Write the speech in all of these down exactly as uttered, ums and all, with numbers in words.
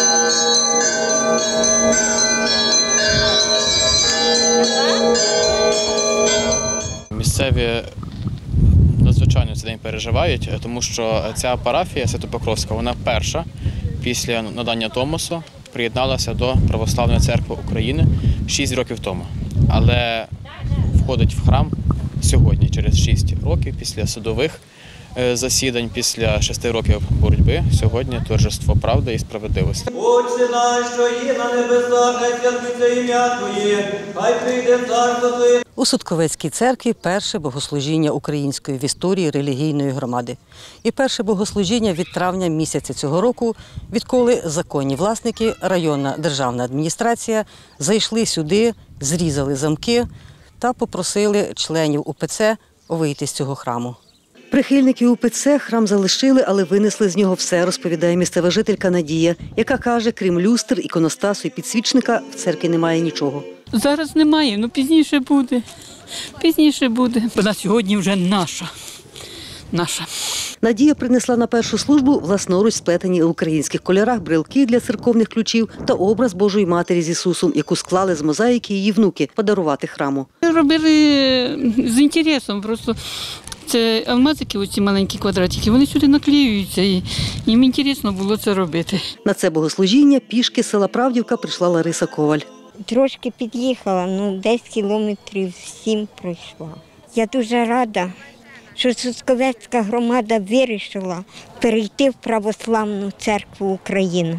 Місцеві надзвичайно цей день переживають, тому що ця парафія Свято-Покровська, вона перша після надання Томосу приєдналася до Православної церкви України шість років тому. Але входить в храм сьогодні, через шість років після судових засідань, після шести років боротьби, сьогодні торжество правди і справедливості. Отче наш, що є на небесах, хай святиться ім'я Твоє, хай прийде царство Твоє. У Судковецькій церкві перше богослужіння української в історії релігійної громади. І перше богослужіння від травня місяця цього року, відколи законні власники, районна державна адміністрація зайшли сюди, зрізали замки та попросили членів УПЦ вийти з цього храму. Прихильники УПЦ храм залишили, але винесли з нього все, розповідає місцева жителька Надія, яка каже, крім люстр, іконостасу і підсвічника, в церкві немає нічого. Зараз немає, ну пізніше буде, пізніше буде. Вона сьогодні вже наша, наша. Надія принесла на першу службу власноруч сплетені у українських кольорах брелки для церковних ключів та образ Божої Матері з Ісусом, яку склали з мозаїки її внуки подарувати храму. Робили з інтересом просто. Це алмазики, оці маленькі квадратики, вони сюди наклеюються, і їм цікаво було це робити. На це богослужіння пішки з села Правдівка прийшла Лариса Коваль. Трошки під'їхала, ну десь кілометрів сім пройшла. Я дуже рада, що Судковецька громада вирішила перейти в Православну церкву України.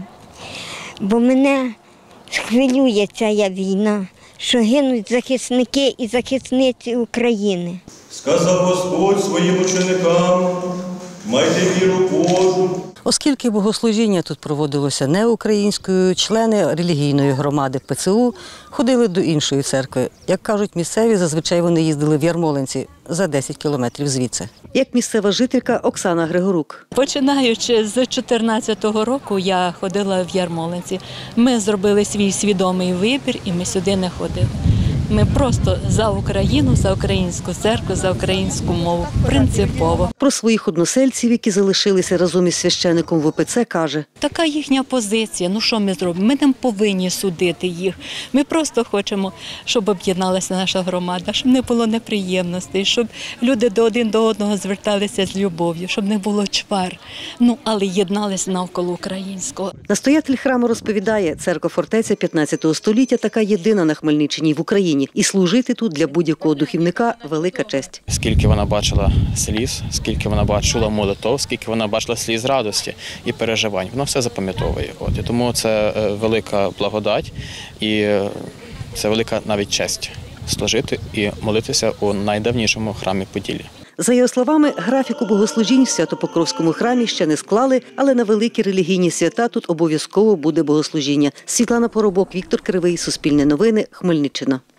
Бо мене хвилює ця війна, що гинуть захисники і захисниці України. Сказав Господь своїм ученикам, майте віру Божу. Оскільки богослужіння тут проводилося не українською, члени релігійної громади ПЦУ ходили до іншої церкви. Як кажуть місцеві, зазвичай вони їздили в Ярмолинці за десять кілометрів звідси. Як місцева жителька Оксана Григорук. Починаючи з чотирнадцятого року я ходила в Ярмолинці. Ми зробили свій свідомий вибір і ми сюди не ходили. Ми просто за Україну, за українську церкву, за українську мову. Принципово. Про своїх односельців, які залишилися разом із священиком в УПЦ, каже. Така їхня позиція. Ну що ми зробимо? Ми не повинні судити їх. Ми просто хочемо, щоб об'єдналася наша громада, щоб не було неприємностей, щоб люди до один до одного зверталися з любов'ю, щоб не було чвар. Ну, але єдналися навколо українського. Настоятель храму розповідає, церква-фортеця п'ятнадцятого століття така єдина на Хмельниччині і в Україні. І служити тут для будь-якого духівника – велика честь. Скільки вона бачила сліз, скільки вона бачила молитов, скільки вона бачила сліз радості і переживань, вона все запам'ятовує. От. І тому це велика благодать і це велика навіть честь служити і молитися у найдавнішому храмі Поділля. За його словами, графіку богослужінь в Свято-Покровському храмі ще не склали, але на великі релігійні свята тут обов'язково буде богослужіння. Світлана Поробок, Віктор Кривий, Суспільне новини, Хмельниччина.